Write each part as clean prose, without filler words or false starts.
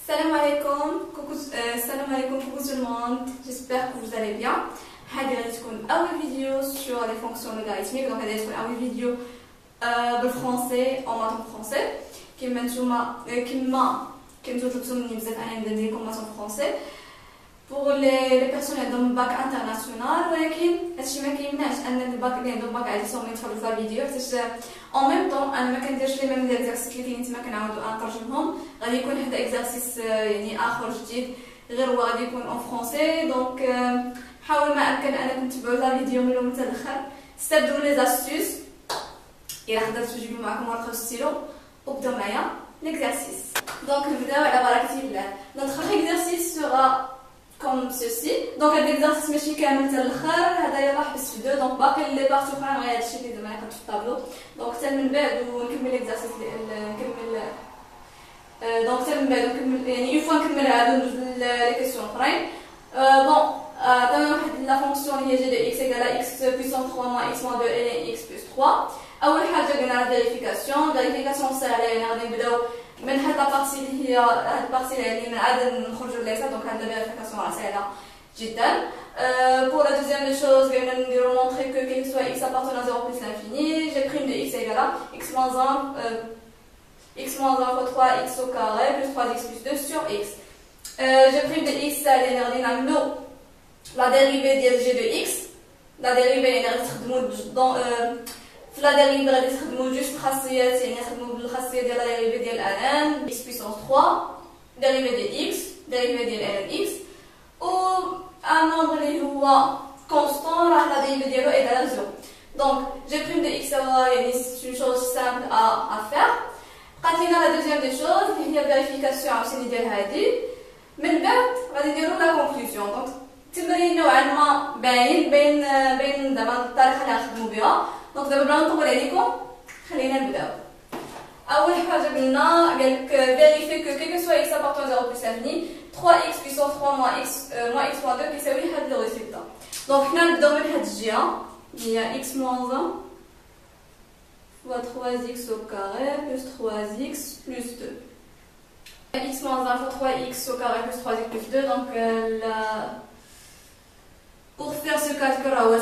Salam alaikum, coucou, salam alaikum, coucou tout le monde, j'espère que vous allez bien. هذه غادي تكون أول فيديو sur les fonctions logarithmiques. Donc غادي تكون أول فيديو بالفرنسي أو ماتون فرنسي. كيما نتوما كنتو طلبتو مني بزاف أنا ندير لكم ماتون فرنسي pour les personnes اللي عندهم باك انترناسيونال، ولكن هادشي ما كيمنعش ان الباك اللي عندهم باك عادي يساوي يدخلوا في الفيديو، حيت اون ميم طون انا ما كنديرش لي ميم ليكزارسيس اللي كاينين تما كنعاودو نترجمهم. غادي يكون هذا اكزارسيس يعني اخر جديد غير هو غادي يكون اون فرونسي. دونك حاولوا ما امكن انكم تتبعوا لا فيديو من الاول حتى الاخر، استبدلوا لي زاستوس الا قدرتوا تجيبوا معكم ورقه وستيلو وبداو معايا ليكزارسيس. دونك نبداو على بركه الله. notre exercice sera comme ceci. Donc l'exercice ماشي كامل حتى الاخر، هذا يلاه حبس في دو. دونك باقي لي بارتي اخرين غير هادشي اللي زعما كنت في الطابلو. دونك حتى من بعد ونكمل ليكزارسيس نكمل دونك حتى من بعد نكمل يعني اون فوا نكمل هادو ندوز لي كيسيون اخرين. بون عطانا واحد لا فونكسيون اللي هي جي دو اكس ايكال اكس بويسون 3 موان اكس موان 2 الين اكس بلس 3. اول حاجه قلنا فيريفيكاسيون ساهله، يعني غادي نبداو من هاد لابارتي اللي هي هاد البارتي اللي من عاد نخرجوا ليها. دونك هاد الفيريفيكاسيون راه ساهله جدا. Pour la deuxième des choses, je vais montrer que quel que soit x appartenant à 0 plus l'infini, j'ai prime de x égale à x moins 1 fois 3x au carré plus 3x plus 2 sur x. J'ai prime de x, ça la dérivée de g de x. La dérivée dans la dérivée غادي نستخدموا جوج الخاصيات، يعني نخدموا بالخاصيه ديال لا ديريفي ديال ln x puissance 3 dérivée ديال x dérivée ديال ln x و un nombre اللي هو constant راه لا ديريفي ديالو égale à 0. Donc j'ai prime de x يعني c'est une chose simple à faire. بقات لينا la deuxième des choses اللي هي vérification عاوتاني ديال هادي. من بعد غادي نديرو لا conclusion. دونك التمرين نوعا ما باين زعما الطريقه اللي غنخدمو بها. دونك دابا بلا نطول عليكم خلينا نبداو. اول حاجه قلنا قالك فيريفي كو كيلكو سوا اكس ابارتون 0 بلس انفيني 3x puissance 3 moins x moins 2 كيساوي هاد لو ريزولتا. دونك حنا نبداو من هاد الجهه اللي هي x moins 1 fois 3x au carré plus 3x plus 2. x moins 1 fois 3x au carré plus 3x plus 2. Donc pour faire ce calcul راهو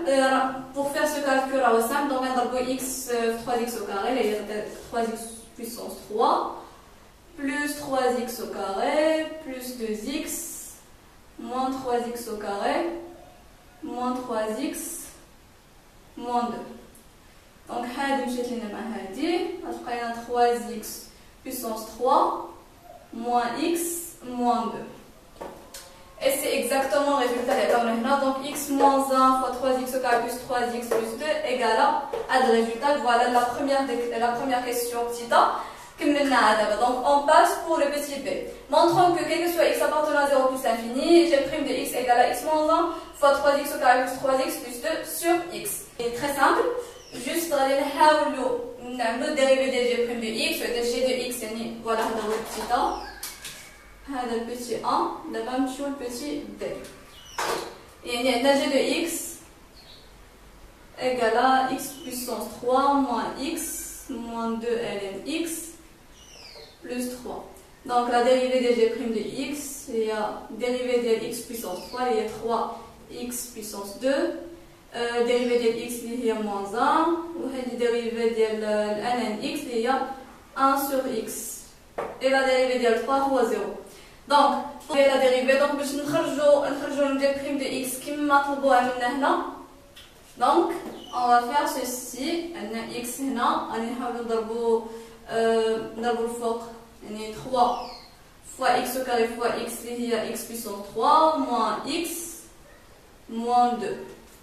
simple, donc on va x 3x au carré, il y a 3x puissance 3 plus 3x au carré plus 2x moins 3x au carré moins 3x moins 2. Donc هادي مشات لينا مع هادي غتبقى لنا 3x puissance 3 moins x moins 2. Et c'est exactement le résultat اللي عطاونا هنا. Donc x moins 1 fois 3x au carré plus 3x plus 2 égale à le résultat. Voilà la première question petita. Donc on passe pour le petit b. Montrons que quel que soit x appartenant à 0 plus l'infini, j'ai prime de x égale à x moins 1 fois 3x au carré plus 3x plus 2 sur x. C'est très simple. Juste غادي نحاولوا نعملوا dérivé de g prime de x ou de g de x. يعني voilà هذا هو petita. هذا البيتي 1 دابا نمشيو للبيتي b. يعني عندنا g de x égale à x puissance 3 moins x moins 2 ln x plus 3. Donc la dérivée de g' de x, il y a dérivée de x puissance 3, il y a 3x puissance 2. Dérivée de x, il y a moins 1. Ou la dérivée de ln x, il y a 1 sur x. Et la dérivée de 3 هو 0. Donc la dérivée, donc باش نخرجوا ندير prime de x كما طلبوها منا هنا. Donc on va faire ceci. عندنا x هنا غادي نحاولوا نضربوا الفوق، يعني 3 fois x au carré fois x اللي هي x puissance 3 moins x moins 2.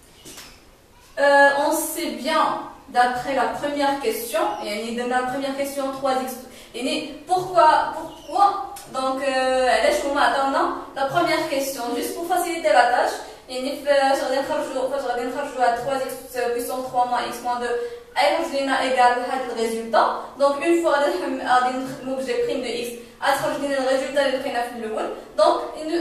On sait bien d'après la première question, يعني dans la première question 3x. يعني pourquoi donc علاش هما عطاونا la première question juste pour faciliter la tâche. يعني فاش غادي نخرجوا هاد 3x puissance 3 moins x moins 2 غيخرج لينا ايكال هاد الريزولتا. دونك اون فوا غادي نخدموا بجي بريم دو اكس غتخرج لينا الريزولتا اللي لقينا في الاول. دونك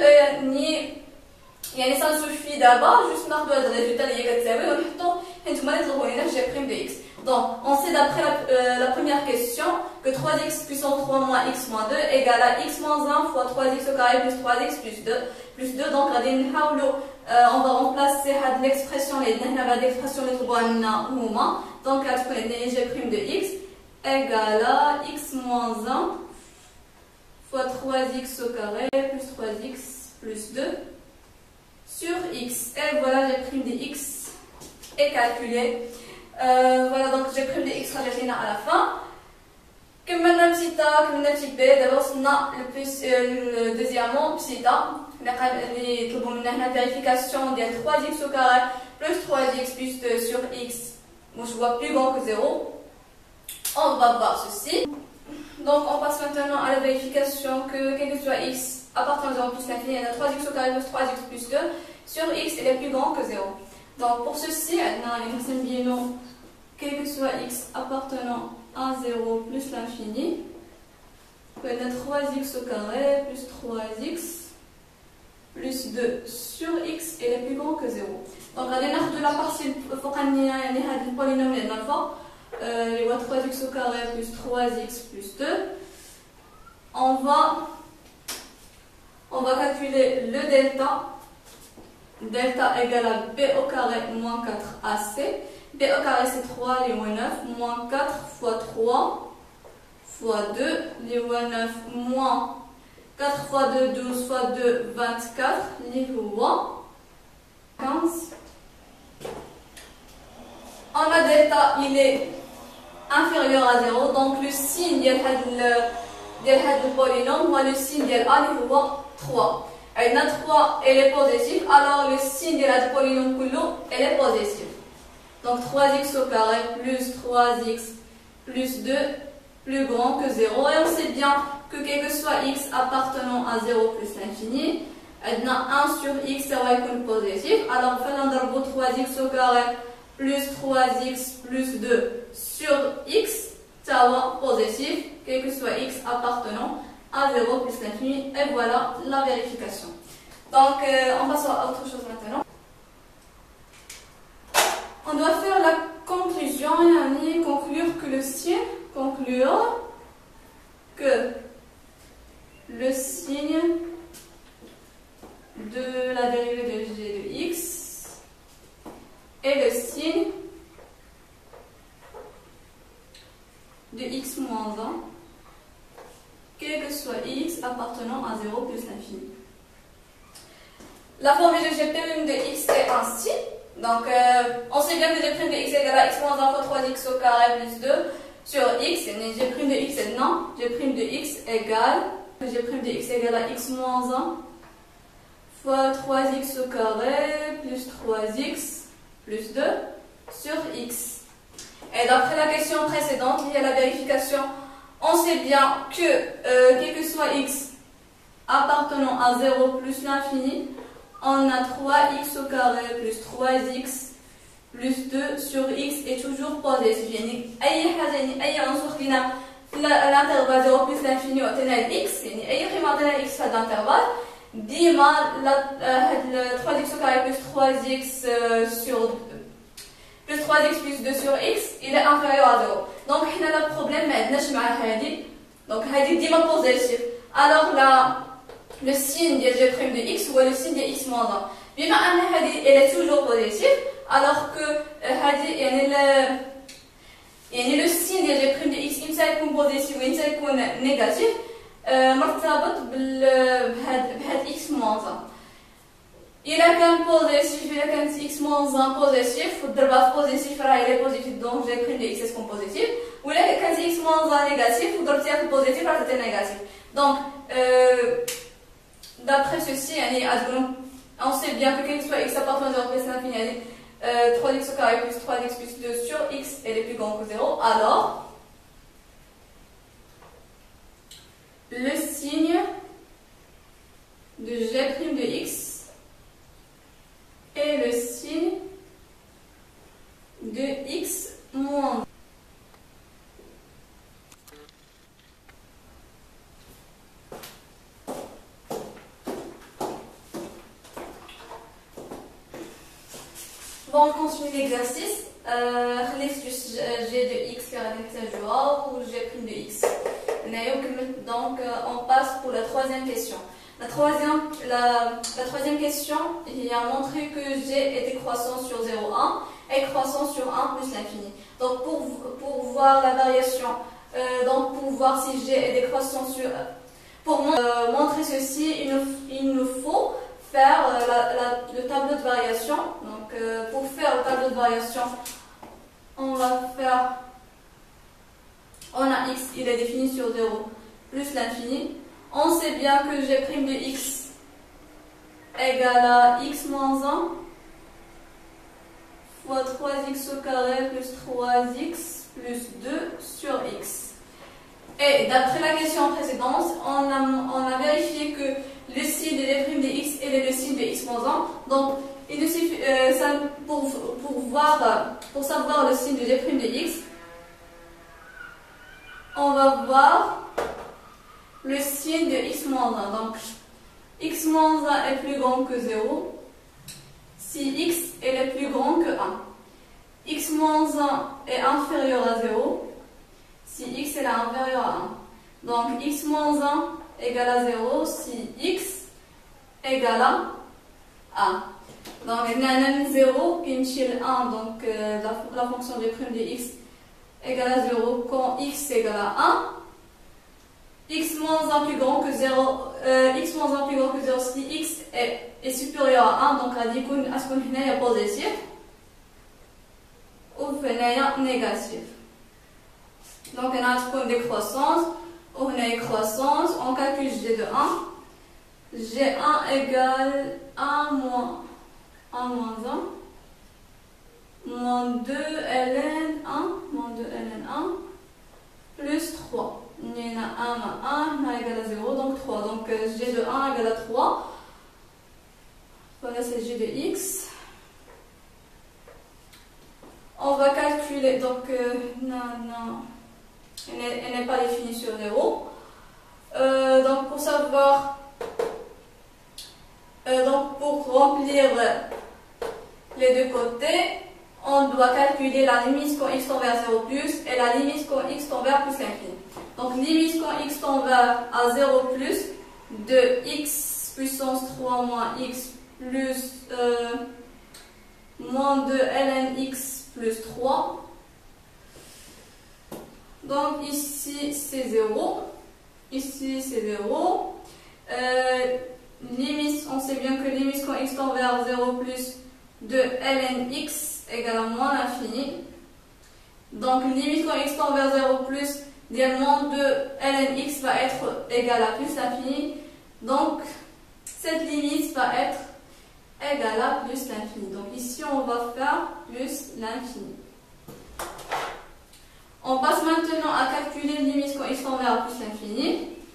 يعني سا سوفي دابا جوست ناخذوا هاد الريزولتا اللي هي كتساوي ونحطوا نتوما اللي طلبوا لينا جي بريم دو اكس. Donc, on sait d'après la première question que 3x puissance 3 moins x moins 2 égale à x moins 1 fois 3x au carré plus 3x plus 2. Donc, on va remplacer l'expression, l'expression de donc, g' de x égale à x moins 1 fois 3x au carré plus 3x plus 2 sur x. Et voilà, g' de x est calculé. Voilà, donc j'ai pris les x à la fin. Comme maintenant petit a, comme maintenant petit b, d'abord on a le deuxièmement petit a. On a la vérification de 3x au carré plus 3x plus 2 sur x. Moi je vois plus grand que 0. On va voir ceci. Donc on passe maintenant à la vérification que quel que soit x appartenant à 0 plus l'infini, il y a 3x au carré plus 3x plus 2 sur x il est plus grand que 0. Donc pour ceci, quel que soit x appartenant à 0 plus l'infini, on a 3x au carré plus 3x plus 2 sur x et est plus grand que 0. Donc on va de la partie le polynôme il y a 3x au carré plus 3x plus 2. On va calculer le delta. Delta égale à b au carré moins 4ac. b au carré c'est 3, les 9, moins 4 fois 3 fois 2, les 9, moins 4 fois 2, 12 fois 2, 24, les 15. On a delta, il est inférieur à 0, donc le signe de polynôme, moi le signe de a, il est 3. Elle a 3, elle est positive, alors le signe de la polynôme elle est positive. Donc 3x au carré plus 3x plus 2 plus grand que 0. Et on sait bien que quel que soit x appartenant à 0 plus l'infini, elle a 1 sur x, ça va être positif. Alors on fait 3x au carré plus 3x plus 2 sur x, ça va positif, quel que soit x appartenant à 0 plus l'infini, et voilà la vérification. Donc, on passe à autre chose maintenant. On doit faire la conclusion, conclure que le signe de la dérivée de g de x est le signe de x moins 1, quel que soit x appartenant à 0 plus l'infini. La formule de g' de x est ainsi. Donc, on sait bien que g' de x égale à x moins 1 fois 3x au carré plus 2 sur x. Et g' de x est non. G' de x égale à x moins 1 fois 3x au carré plus 3x plus 2 sur x. Et d'après la question précédente, il y a la vérification. On sait bien que quel que soit x appartenant à 0 plus l'infini, on a 3x au carré plus 3x plus 2 sur x est toujours positif. يعني أي عنصر فينا l'intervalle 0 plus l'infini وعطينا x، يعني أي قيمة عطينا x في هذا l'intervalle ديما 3x au carré plus 3x plus 3x plus 2 sur x il est inférieur à 0. Donc حنا le problème ما عندناش مع هذه. Donc هذه ديما positif. Alors là le signe de g' de x ou le signe de x moins 1. بما أن هذه elle est toujours positive, alors que هذه يعني le signe de g' de x إمتى يكون positif وإمتى يكون négatif مرتبط بهاد x moins 1. إلا كان positif إلا كانت x moins 1 positif وضربها في positif راه elle est positive donc g' de x تكون positive. وإلا كانت x moins 1 négatif وضربتيها في positif راه تكون négatif. Donc d'après ceci, on sait bien que quel que soit x appartenant à 0 plus l'infini, 3x au carré plus 3x plus 2 sur x est plus grand que 0. Alors, le signe de g' de x est le signe de x moins 1. On continue l'exercice. خليت juste g de x اللي غادي نحتاجوها و g prime de x. Donc on passe pour la troisième question. La troisième question, il a montré que g est décroissant sur 0,1 et croissant sur 1 plus l'infini. Donc pour voir la variation, donc pour voir si g est décroissant sur... Pour montrer ceci, il nous faut faire le tableau de variation. Donc pour faire le tableau de variation, on va faire... On a x, il est défini sur 0 plus l'infini. On sait bien que g' de x égale à x moins 1 fois 3x au carré plus 3x plus 2 sur x. Et d'après la question précédente, on a vérifié que le signe de g' de x est le signe de x moins 1. Donc, il nous suffit, pour savoir le signe de g' de x, on va voir le signe de x moins 1. Donc, x moins 1 est plus grand que 0 si x est plus grand que 1. X moins 1 est inférieur à 0 si x est inférieur à 1. Donc, x moins 1 égale à 0 si x égale à 1. Donc, il y a 0 qui est 1, donc la fonction de prime de x égale à 0 quand x égale à 1. X moins 1 plus grand que 0, x moins 1 plus grand que 0 si x est supérieur à 1, donc on يكون هنايا positif ou هنايا négatif. Donc on a une décroissance ou une croissance, on calcule g de 1. G1 égale 1 moins 1 moins 1 moins 2 ln 1 moins 2 ln 1 plus 3. Il y en a 1 égale à 0, donc 3. Donc g de 1 égale à 3. Voilà, c'est g de x. On va calculer, donc elle n'est pas définie sur 0. Donc pour savoir, donc pour remplir les deux côtés, on doit calculer la limite quand x tend vers 0 plus et la limite quand x tend vers plus l'infini. Donc limite quand x tend vers à 0 plus de x puissance 3 moins x plus moins 2 ln x plus 3. Donc ici c'est 0. Ici c'est 0. Limite, on sait bien que limite quand x tend vers 0 plus de ln x égale à moins l'infini. Donc limite quand x tend vers 0 plus moins de ln x va être égal à plus l'infini. Donc cette limite va être égale à plus l'infini. Donc ici on va faire plus l'infini. On passe maintenant à calculer limite quand x tend vers plus l'infini.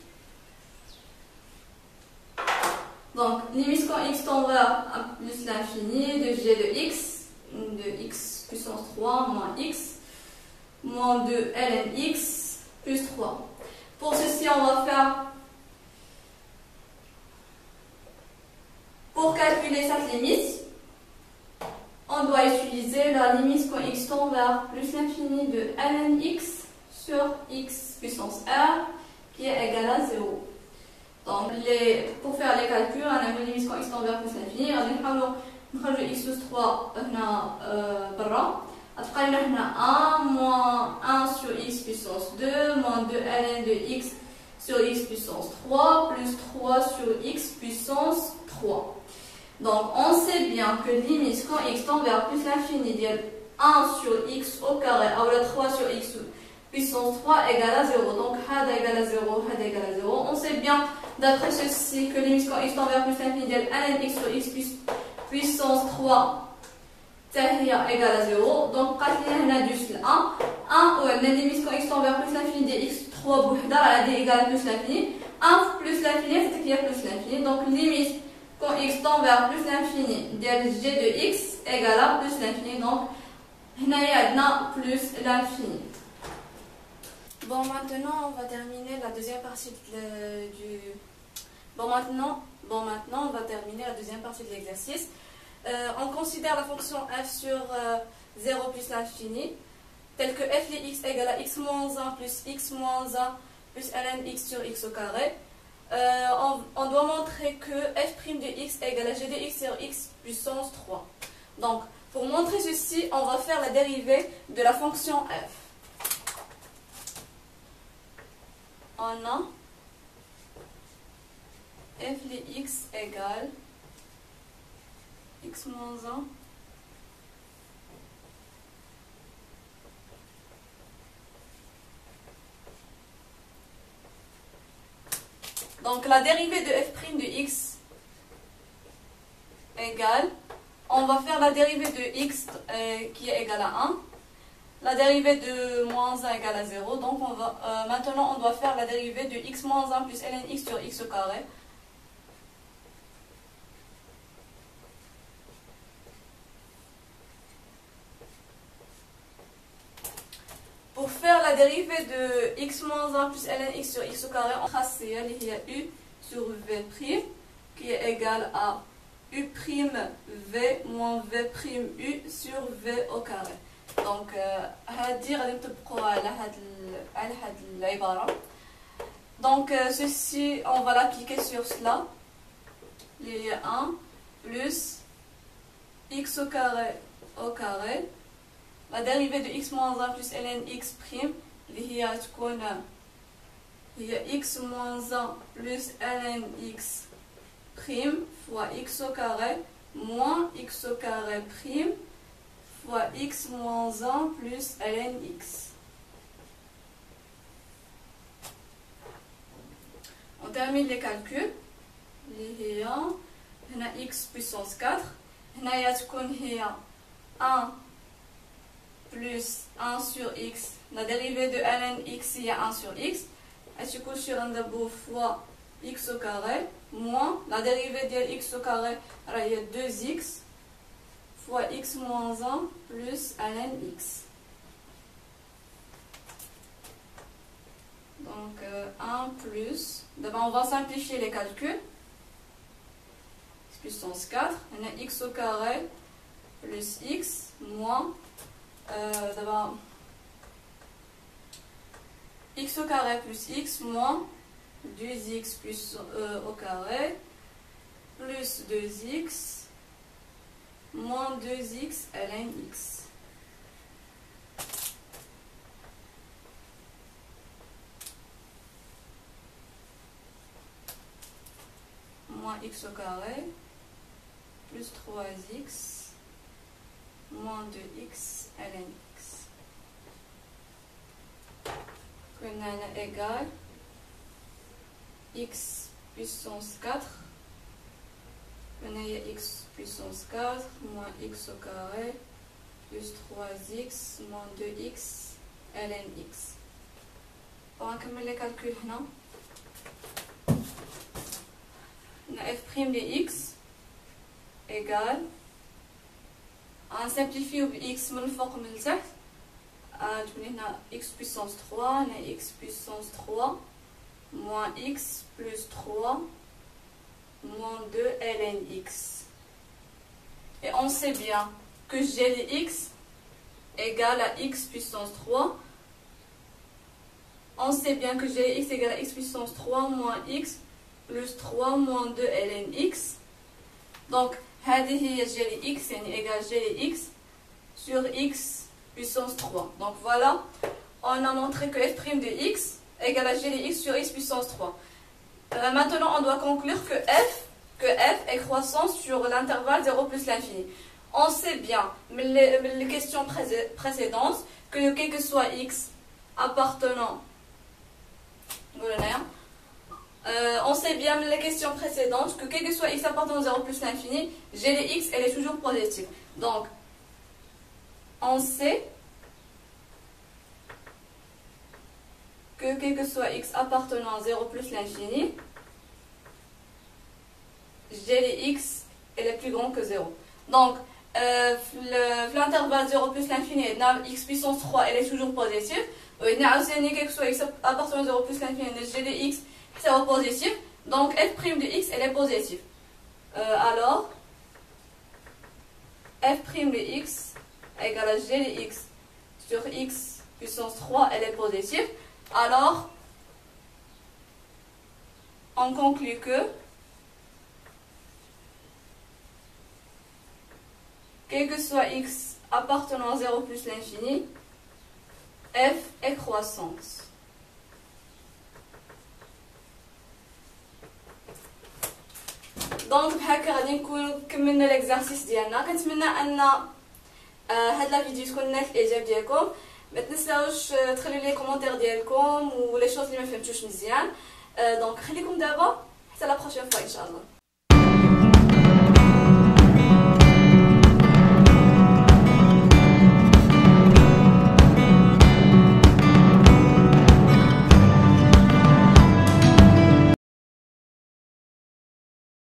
Donc limite quand x tend vers plus l'infini de g de x puissance 3 moins x moins 2 ln x plus 3. Pour ceci, on va faire, pour calculer cette limite, on doit utiliser la limite quand x tend vers plus l'infini de ln x sur x puissance r qui est égal à 0. Donc pour faire les calculs, on a une limite quand x tend vers plus l'infini, on va نخرجوا x plus 3 هنا برا. غتبقى لنا هنا 1 moins 1 sur x puissance 2 moins 2 ln de x sur x puissance 3 plus 3 sur x puissance 3. Donc on sait bien que limite quand x tend vers plus l'infini de 1 sur x au carré ou la 3 sur x puissance 3 égale à 0. Donc هذا égale à 0, هذا égale à 0. On sait bien d'après ceci que limite quand x tend vers plus l'infini de ln x sur x puissance 3 est égale à 0. Donc, on a juste 1. 1 ou la limite quand x tend vers plus l'infini de x3 بوحدة est égale à plus l'infini. 1 plus l'infini, c'est qu'il y a plus l'infini. Donc, limite quand x tend vers plus l'infini de g de x égale à plus l'infini. Donc, on a plus l'infini. Bon, maintenant, on va terminer la deuxième partie du... Bon, maintenant, on va terminer la deuxième partie de l'exercice. On considère la fonction f sur 0 plus l'infini, tel que f de x égale à x moins 1 plus x moins 1 plus ln x sur x au carré. On doit montrer que f' de x égale à g de x sur x puissance 3. Donc, pour montrer ceci, on va faire la dérivée de la fonction f. On a f de x égale x moins 1 donc la dérivée de f' de x égale, on va faire la dérivée de x qui est égale à 1, la dérivée de moins 1 égale à 0, donc maintenant on doit faire la dérivée de x moins 1 plus ln x sur x au carré. Pour faire la dérivée de x moins 1 plus ln x sur x au carré, on trace il y a u sur v' qui est égal à u' v moins v' u sur v au carré. Donc, donc ceci, on va l'appliquer sur cela. Il y a 1 plus x au carré. La dérivée de x moins 1 plus ln x prime, il y a x moins 1 plus ln x prime fois x au carré moins x au carré prime fois x moins 1 plus ln x. On termine les calculs. Il y a x puissance 4. Il y a 1 plus 1 sur x, la dérivée de ln x, il y a 1 sur x, et tu couches sur un debout fois x au carré, moins la dérivée de x au carré, il y a 2x, fois x moins 1 plus ln x. Donc 1 plus, d'abord on va simplifier les calculs, x puissance 4, on a x au carré plus x moins d'abord x au carré plus x moins 2x plus au carré plus 2x moins 2x ln x. Moins x au carré plus 3x moins 2x ln x. On a égal x puissance 4. On a x puissance 4 moins x au carré plus 3x moins 2x ln x. On va commencer les calculs maintenant. On a f' de x égale, on simplifie x من فوق من تحت تولي هنا x puissance 3 هنا x puissance 3 moins x plus 3 moins 2 ln x. Et on sait bien que g de x égale à x puissance 3. On sait bien que g de x égale à x puissance 3 moins x plus 3 moins 2 ln x. Donc هذه هي g de x يعني égale g de x sur x puissance 3. Donc voilà, on a montré que f' de x égale à g de x sur x puissance 3. Maintenant, on doit conclure que f est croissant sur l'intervalle 0 plus l'infini. On sait bien, mais les questions précédentes, que quel que soit x appartenant, on sait bien les questions précédentes que quel que soit x appartenant à 0 plus l'infini, g de x elle est toujours positive. Donc, on sait que quel que soit x appartenant à 0 plus l'infini, g de x elle est plus grand que 0. Donc, l'intervalle 0 plus l'infini, x puissance 3 elle est toujours positive. Quel que soit x appartenant à 0 plus l'infini, g de x c'est positif, donc f' de x elle est positive. Alors f' de x égale à g de x sur x puissance 3, elle est positive, alors on conclut que quel que soit x appartenant à 0 plus l'infini, f est croissante. دونك بهكا غادي نكونوا كملنا ليكزارسيس ديالنا. كنتمنى ان هاد لا فيديو تكون نالت الاعجاب ديالكم. ما تنساوش تخليو لي كومونتير ديالكم ولي شوز اللي ما فهمتوش مزيان. دونك خليكم دابا حتى لا بروشين فوا ان شاء الله.